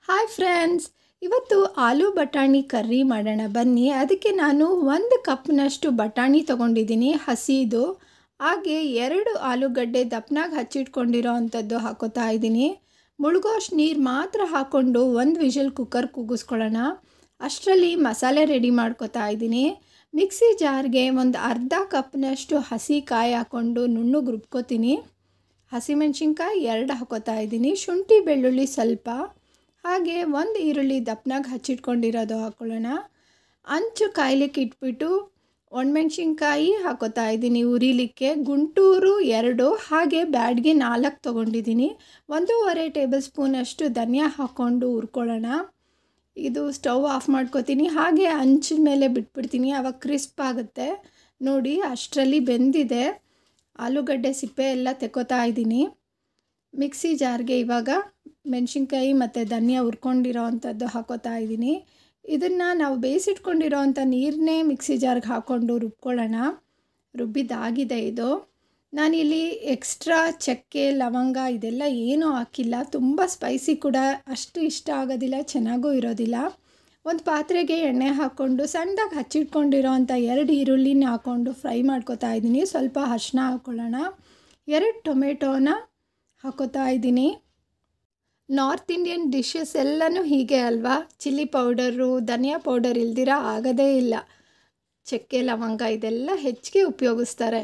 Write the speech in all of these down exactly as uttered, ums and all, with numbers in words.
Hi friends, ಇವತ್ತು ಆಲೂ ಬಟಾಣಿ curry ಮಾಡೋಣ ಬನ್ನಿ. ಅದಕ್ಕೆ ನಾನು ಒಂದು ಕಪ್ನಷ್ಟು ಬಟಾಣಿ ತೊಗೊಂಡಿದ್ದೀನಿ ಹಸಿದು. ಹಾಗೆ ಎರಡು ಆಲೂಗಡ್ಡೆ ದಪ್ಪನಾಗಿ ಹಚ್ಚಿಟ್ಕೊಂಡಿರೋ ಅಂಥದ್ದು ಹಾಕೋತಾ ಇದ್ದೀನಿ. ಮುಳುಗೋಷ್ಟು ನೀರು ಮಾತ್ರ ಹಾಕ್ಕೊಂಡು ಒಂದು ವಿಷಲ್ ಕುಕ್ಕರ್ ಕೂಗಿಸ್ಕೊಳ್ಳೋಣ. ಅಷ್ಟರಲ್ಲಿ ಮಸಾಲೆ ರೆಡಿ ಮಾಡ್ಕೋತಾ ಇದ್ದೀನಿ. ಮಿಕ್ಸಿ ಜಾರ್ಗೆ ಒಂದು ಅರ್ಧ ಕಪ್ನಷ್ಟು ಹಸಿ ಕಾಯಿ ಹಾಕ್ಕೊಂಡು ನುಣ್ಣಗೆ ರುಬ್ಕೋತೀನಿ. ಹಸಿಮೆಣ್ಸಿನ್ಕಾಯಿ ಎರಡು ಹಾಕೋತಾ ಇದ್ದೀನಿ. ಶುಂಠಿ ಬೆಳ್ಳುಳ್ಳಿ ಸ್ವಲ್ಪ, ಹಾಗೆ ಒಂದು ಈರುಳ್ಳಿ ದಪ್ಪನಾಗಿ ಹಚ್ಚಿಟ್ಕೊಂಡಿರೋದು ಹಾಕ್ಕೊಳ್ಳೋಣ. ಅಂಚು ಕಾಯ್ಲಿಕ್ಕೆ ಇಟ್ಬಿಟ್ಟು ಒಣಮೆಣ್ಸಿನ್ಕಾಯಿ ಹಾಕೋತಾ ಇದ್ದೀನಿ ಉರಿಲಿಕ್ಕೆ. ಗುಂಟೂರು ಎರಡು, ಹಾಗೆ ಬ್ಯಾಡ್ಗೆ ನಾಲ್ಕು ತೊಗೊಂಡಿದ್ದೀನಿ. ಒಂದೂವರೆ ಟೇಬಲ್ ಸ್ಪೂನಷ್ಟು ಧನಿಯಾ ಹಾಕ್ಕೊಂಡು ಹುರ್ಕೊಳ್ಳೋಣ. ಇದು ಸ್ಟವ್ ಆಫ್ ಮಾಡ್ಕೋತೀನಿ. ಹಾಗೆ ಅಂಚಿನ ಮೇಲೆ ಬಿಟ್ಬಿಡ್ತೀನಿ, ಆವಾಗ ಕ್ರಿಸ್ಪ್ ಆಗುತ್ತೆ. ನೋಡಿ ಅಷ್ಟರಲ್ಲಿ ಬೆಂದಿದೆ. ಆಲೂಗಡ್ಡೆ ಸಿಪ್ಪೆ ಎಲ್ಲ ತೆಕ್ಕೋತಾ ಇದ್ದೀನಿ. ಮಿಕ್ಸಿ ಜಾರ್ಗೆ ಇವಾಗ ಮೆಣಸಿನ್ಕಾಯಿ ಮತ್ತು ಧನಿಯಾ ಹುರ್ಕೊಂಡಿರೋ ಅಂಥದ್ದು ಹಾಕೋತಾ ಇದ್ದೀನಿ. ಇದನ್ನು ನಾವು ಬೇಯಿಸಿಟ್ಕೊಂಡಿರೋ ಅಂಥ ನೀರನ್ನೇ ಮಿಕ್ಸಿ ಜಾರ್ಗೆ ಹಾಕ್ಕೊಂಡು ರುಬ್ಕೊಳ್ಳೋಣ. ರುಬ್ಬಿದ್ದಾಗಿದೆ ಇದು. ನಾನಿಲ್ಲಿ ಎಕ್ಸ್ಟ್ರಾ ಚಕ್ಕೆ ಲವಂಗ ಇದೆಲ್ಲ ಏನೂ ಹಾಕಿಲ್ಲ. ತುಂಬ ಸ್ಪೈಸಿ ಕೂಡ ಅಷ್ಟು ಇಷ್ಟ ಆಗೋದಿಲ್ಲ, ಚೆನ್ನಾಗೂ ಇರೋದಿಲ್ಲ. ಒಂದು ಪಾತ್ರೆಗೆ ಎಣ್ಣೆ ಹಾಕ್ಕೊಂಡು ಸಣ್ಣದಾಗಿ ಹಚ್ಚಿಟ್ಕೊಂಡಿರೋ ಅಂಥ ಎರಡು ಈರುಳ್ಳಿನ ಹಾಕ್ಕೊಂಡು ಫ್ರೈ ಮಾಡ್ಕೋತಾ ಇದ್ದೀನಿ. ಸ್ವಲ್ಪ ಅರಿಶಿನ ಹಾಕ್ಕೊಳ್ಳೋಣ. ಎರಡು ಟೊಮೆಟೋನ ಹಾಕೋತಾ ಇದ್ದೀನಿ. ನಾರ್ತ್ ಇಂಡಿಯನ್ ಡಿಶಸ್ ಎಲ್ಲನೂ ಹೀಗೆ ಅಲ್ವಾ, ಚಿಲ್ಲಿ ಪೌಡರು ಧನಿಯಾ ಪೌಡರ್ ಇಲ್ದಿರ ಆಗೋದೇ ಇಲ್ಲ. ಚಕ್ಕೆ ಲವಂಗ ಇದೆಲ್ಲ ಹೆಚ್ಚಿಗೆ ಉಪಯೋಗಿಸ್ತಾರೆ.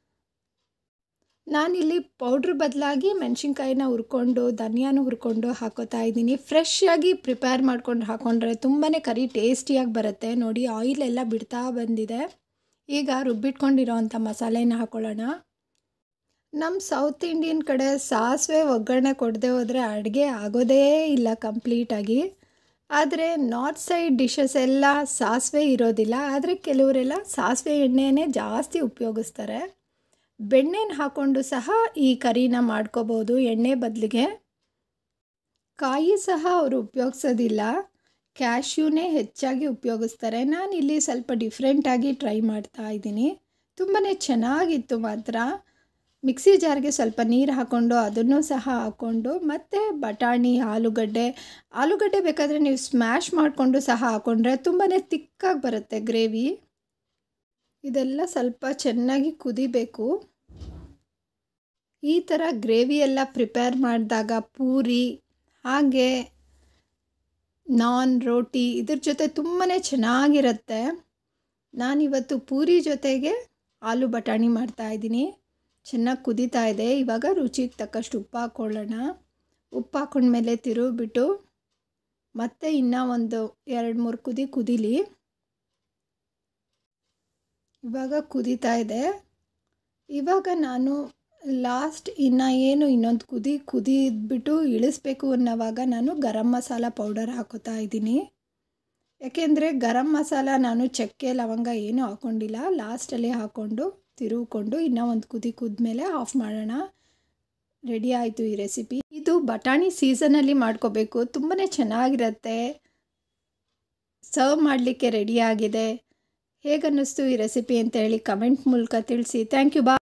ನಾನಿಲ್ಲಿ ಪೌಡ್ರ್ ಬದಲಾಗಿ ಮೆಣಸಿನ್ಕಾಯಿನ ಹುರ್ಕೊಂಡು ಧನಿಯಾನು ಹುರ್ಕೊಂಡು ಹಾಕೋತಾ ಇದ್ದೀನಿ. ಫ್ರೆಶ್ ಆಗಿ ಪ್ರಿಪೇರ್ ಮಾಡ್ಕೊಂಡು ಹಾಕ್ಕೊಂಡ್ರೆ ತುಂಬಾ ಕರಿ ಟೇಸ್ಟಿಯಾಗಿ ಬರುತ್ತೆ. ನೋಡಿ ಆಯಿಲ್ ಎಲ್ಲ ಬಿಡ್ತಾ ಬಂದಿದೆ. ಈಗ ರುಬ್ಬಿಟ್ಕೊಂಡಿರೋ ಅಂಥ ಮಸಾಲೆನ ಹಾಕ್ಕೊಳ್ಳೋಣ. ನಮ್ಮ ಸೌತ್ ಇಂಡಿಯನ್ ಕಡೆ ಸಾಸಿವೆ ಒಗ್ಗರಣೆ ಕೊಡದೆ ಹೋದರೆ ಅಡುಗೆ ಆಗೋದೇ ಇಲ್ಲ ಕಂಪ್ಲೀಟಾಗಿ. ಆದರೆ ನಾರ್ತ್ ಸೈಡ್ ಡಿಶಸ್ ಎಲ್ಲ ಸಾಸಿವೆ ಇರೋದಿಲ್ಲ. ಆದರೆ ಕೆಲವರೆಲ್ಲ ಸಾಸಿವೆ ಎಣ್ಣೆನೇ ಜಾಸ್ತಿ ಉಪಯೋಗಿಸ್ತಾರೆ. ಬೆಣ್ಣೆನ ಹಾಕ್ಕೊಂಡು ಸಹ ಈ ಕರಿನ ಮಾಡ್ಕೋಬೋದು ಎಣ್ಣೆ ಬದಲಿಗೆ. ಕಾಯಿ ಸಹ ಅವರು ಉಪಯೋಗಿಸೋದಿಲ್ಲ, ಕ್ಯಾಶ್ಯೂನೇ ಹೆಚ್ಚಾಗಿ ಉಪಯೋಗಿಸ್ತಾರೆ. ನಾನಿಲ್ಲಿ ಸ್ವಲ್ಪ ಡಿಫ್ರೆಂಟಾಗಿ ಟ್ರೈ ಮಾಡ್ತಾ ಇದ್ದೀನಿ. ತುಂಬಾ ಚೆನ್ನಾಗಿತ್ತು ಮಾತ್ರ. ಮಿಕ್ಸಿ ಜಾರ್ಗೆ ಸ್ವಲ್ಪ ನೀರು ಹಾಕ್ಕೊಂಡು ಅದನ್ನು ಸಹ ಹಾಕ್ಕೊಂಡು ಮತ್ತು ಬಟಾಣಿ ಆಲೂಗಡ್ಡೆ ಆಲೂಗಡ್ಡೆ ಬೇಕಾದರೆ ನೀವು ಸ್ಮ್ಯಾಶ್ ಮಾಡಿಕೊಂಡು ಸಹ ಹಾಕ್ಕೊಂಡ್ರೆ ತುಂಬಾ ತಿಕ್ಕಾಗಿ ಬರುತ್ತೆ ಗ್ರೇವಿ. ಇದೆಲ್ಲ ಸ್ವಲ್ಪ ಚೆನ್ನಾಗಿ ಕುದಿಬೇಕು. ಈ ಥರ ಗ್ರೇವಿ ಎಲ್ಲ ಪ್ರಿಪೇರ್ ಮಾಡಿದಾಗ ಪೂರಿ ಹಾಗೆ ನಾನ್ ರೋಟಿ ಇದ್ರ ಜೊತೆ ತುಂಬಾ ಚೆನ್ನಾಗಿರುತ್ತೆ. ನಾನಿವತ್ತು ಪೂರಿ ಜೊತೆಗೆ ಆಲೂ ಬಟಾಣಿ ಮಾಡ್ತಾಯಿದ್ದೀನಿ. ಚೆನ್ನಾಗಿ ಕುದೀತಾ ಇದೆ. ಇವಾಗ ರುಚಿಗೆ ತಕ್ಕಷ್ಟು ಉಪ್ಪು ಹಾಕ್ಕೊಳ್ಳೋಣ. ಉಪ್ಪು ಹಾಕ್ಕೊಂಡ್ಮೇಲೆ ತಿರುಗಿಬಿಟ್ಟು ಮತ್ತೆ ಇನ್ನೂ ಒಂದು ಎರಡು ಮೂರು ಕುದಿ ಕುದೀಲಿ. ಇವಾಗ ಕುದೀತಾ ಇದೆ. ಇವಾಗ ನಾನು ಲಾಸ್ಟ್ ಇನ್ನು ಏನು ಇನ್ನೊಂದು ಕುದಿ ಕುದಿದ್ಬಿಟ್ಟು ಇಳಿಸ್ಬೇಕು ಅನ್ನೋವಾಗ ನಾನು ಗರಂ ಮಸಾಲ ಪೌಡರ್ ಹಾಕೋತಾ ಇದ್ದೀನಿ. ಯಾಕೆಂದರೆ ಗರಂ ಮಸಾಲ ನಾನು ಚಕ್ಕೆ ಲವಂಗ ಏನೂ ಹಾಕ್ಕೊಂಡಿಲ್ಲ. ಲಾಸ್ಟಲ್ಲಿ ಹಾಕ್ಕೊಂಡು ತಿರುಗಿಕೊಂಡು ಇನ್ನೂ ಒಂದು ಕುದಿ ಕುದ್ಮೇಲೆ ಆಫ್ ಮಾಡೋಣ. ರೆಡಿ ಆಯಿತು ಈ ರೆಸಿಪಿ. ಇದು ಬಟಾಣಿ ಸೀಸನಲ್ಲಿ ಮಾಡ್ಕೋಬೇಕು, ತುಂಬಾ ಚೆನ್ನಾಗಿರುತ್ತೆ. ಸರ್ವ್ ಮಾಡಲಿಕ್ಕೆ ರೆಡಿಯಾಗಿದೆ. ಹೇಗನ್ನಿಸ್ತು ಈ ರೆಸಿಪಿ ಅಂತ ಹೇಳಿ ಕಮೆಂಟ್ ಮೂಲಕ ತಿಳಿಸಿ. Thank you. ಬಾ